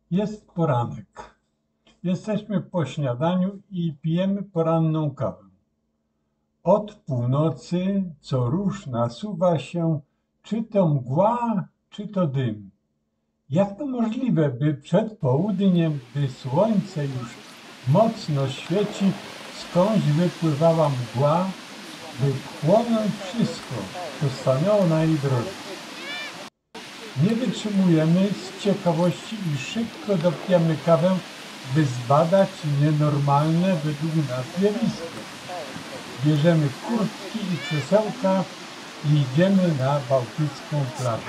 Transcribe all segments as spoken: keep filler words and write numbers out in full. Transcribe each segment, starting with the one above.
Jest poranek. Jesteśmy po śniadaniu i pijemy poranną kawę. Od północy co rusz nasuwa się, czy to mgła, czy to dym. Jak to możliwe, by przed południem, gdy słońce już mocno świeci, skądś wypływała mgła, by płonąć wszystko, co stanęło na jej drodze. Nie wytrzymujemy z ciekawości i szybko dopijamy kawę, by zbadać nienormalne według nas zjawisko. Bierzemy kurtki i krzesełka i idziemy na bałtycką plażę.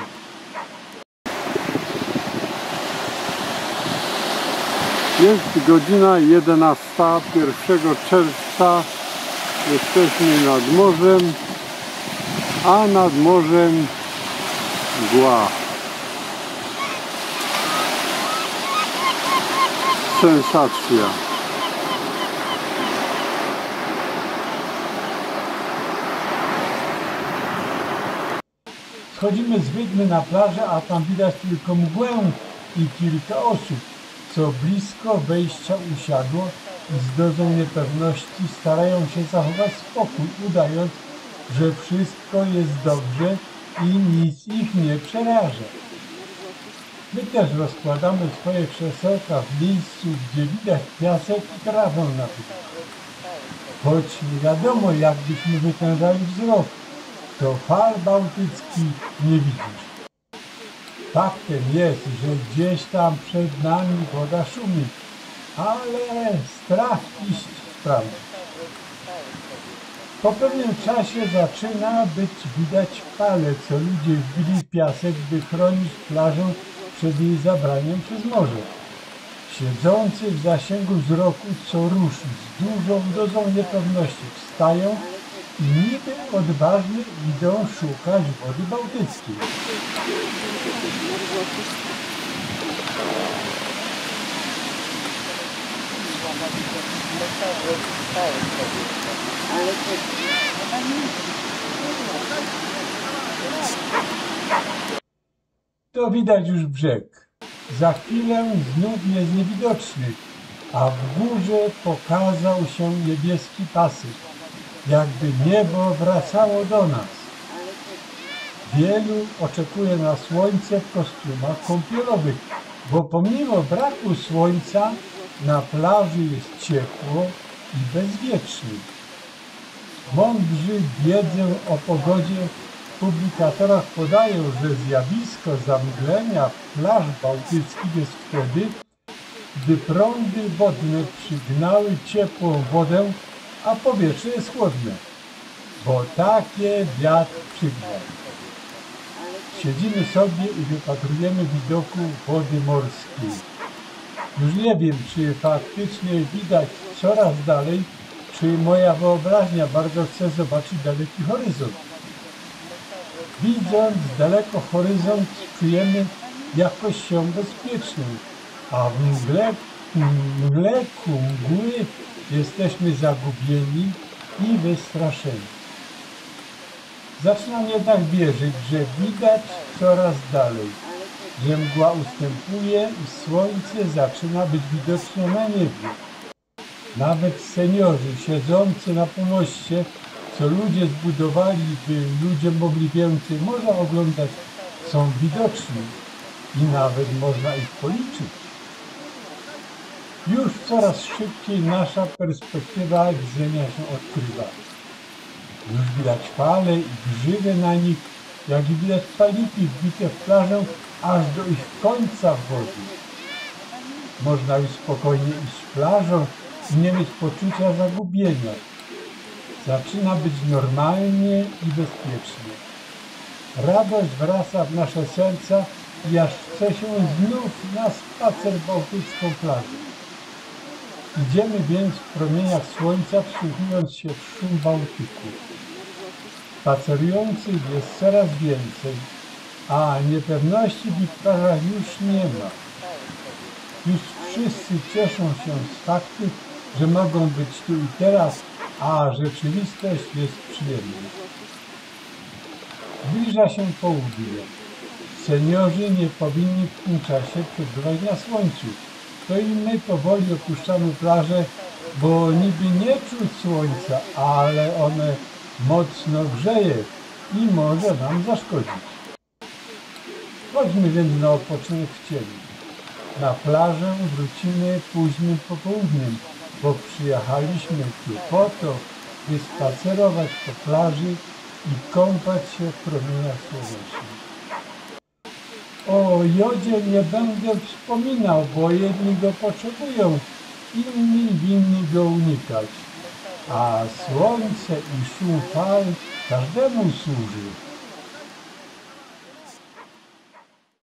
Jest godzina jedenasta pierwszego czerwca. Jesteśmy nad morzem, a nad morzem mgła. Sensacja. Schodzimy z Wydmy na plażę, a tam widać tylko mgłę i kilka osób, co blisko wejścia usiadło i z dozą niepewności starają się zachować spokój, udając, że wszystko jest dobrze i nic ich nie przeraża. My też rozkładamy swoje krzesełka w miejscu, gdzie widać piasek i trawę na plaży. Choć nie wiadomo, jak byśmy wytężali wzrok, to fal bałtyckich nie widzisz. Faktem jest, że gdzieś tam przed nami woda szumi, ale strach iść sprawdzić. Po pewnym czasie zaczyna być widać fale, co ludzie wbili w piasek, by chronić plażę przed jej zabraniem przez morze. Siedzący w zasięgu wzroku co rusz z dużą dozą niepewności wstają i niby odważnie idą szukać wody bałtyckiej. To widać już brzeg. Za chwilę znów jest niewidoczny, a w górze pokazał się niebieski pasek, jakby niebo wracało do nas. Wielu oczekuje na słońce w kostiumach kąpielowych, bo pomimo braku słońca na plaży jest ciepło i bezwiecznie. Mądrzy wiedzę o pogodzie w publikatorach podają, że zjawisko zamglenia plaż bałtyckich jest wtedy, gdy prądy wodne przygnały ciepłą wodę, a powietrze jest chłodne, bo takie wiatr przygnał. Siedzimy sobie i wypatrujemy widoku wody morskiej. Już nie wiem, czy faktycznie widać coraz dalej, czy moja wyobraźnia bardzo chce zobaczyć daleki horyzont. Widząc daleko horyzont, czujemy jakoś się bezpieczną, a w mgle, mgle ku mgły jesteśmy zagubieni i wystraszeni. Zaczynam jednak wierzyć, że widać coraz dalej, że mgła ustępuje i słońce zaczyna być widoczne na niebie. Nawet seniorzy siedzący na pomoście, co ludzie zbudowali, by ludzie mogli więcej morza oglądać, są widoczni i nawet można ich policzyć. Już coraz szybciej nasza perspektywa widzenia się odkrywa. Już widać fale i grzywy na nich, jak i widać paliki wbite w plażę aż do ich końca w wodzie. Można już spokojnie iść plażą i nie mieć poczucia zagubienia. Zaczyna być normalnie i bezpiecznie. Radość wraca w nasze serca i aż chce się znów na spacer bałtycką plażą. Idziemy więc w promieniach słońca, wsłuchując się w szum Bałtyku. Spacerujących jest coraz więcej, a niepewności w ich plażach już nie ma. Już wszyscy cieszą się z faktu, że mogą być tu i teraz, a rzeczywistość jest przyjemna. Zbliża się południe. Seniorzy nie powinni w tym czasie przebywać na słońcu. To i my powoli opuszczamy plażę, bo niby nie czuć słońca, ale one mocno grzeje i może nam zaszkodzić. Chodźmy więc na odpoczynek w cieniu. Na plażę wrócimy późnym popołudniem, bo przyjechaliśmy tu po to, by spacerować po plaży i kąpać się w promieniach słonecznych. O jodzie nie będę wspominał, bo jedni go potrzebują, inni winni go unikać, a słońce i szum fal każdemu służy.